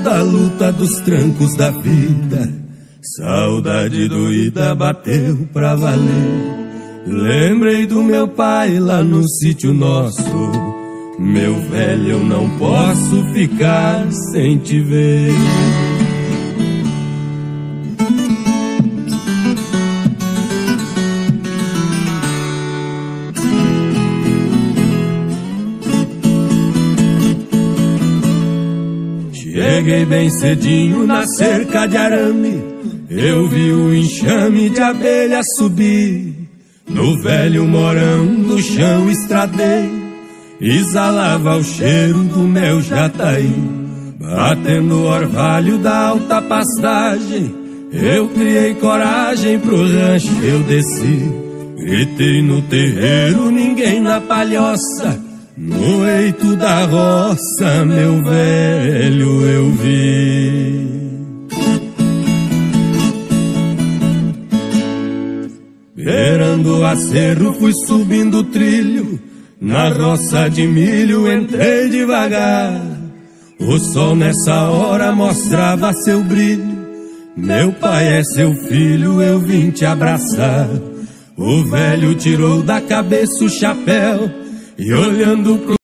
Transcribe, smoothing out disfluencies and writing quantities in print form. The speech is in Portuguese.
da luta dos trancos da vida, saudade doída bateu pra valer. Lembrei do meu pai lá no sítio nosso, meu velho, eu não posso ficar sem te ver. Cheguei bem cedinho na cerca de arame, eu vi o enxame de abelha subir. No velho morão do chão estradei, exalava o cheiro do mel jataí. Batendo o orvalho da alta pastagem, eu criei coragem pro rancho eu desci. Gritei no terreiro, ninguém na palhoça, no eito da roça, meu velho, eu vi. Beirando o acerro, fui subindo o trilho, na roça de milho entrei devagar. O sol nessa hora mostrava seu brilho, meu pai é seu filho, eu vim te abraçar. O velho tirou da cabeça o chapéu e olhando pro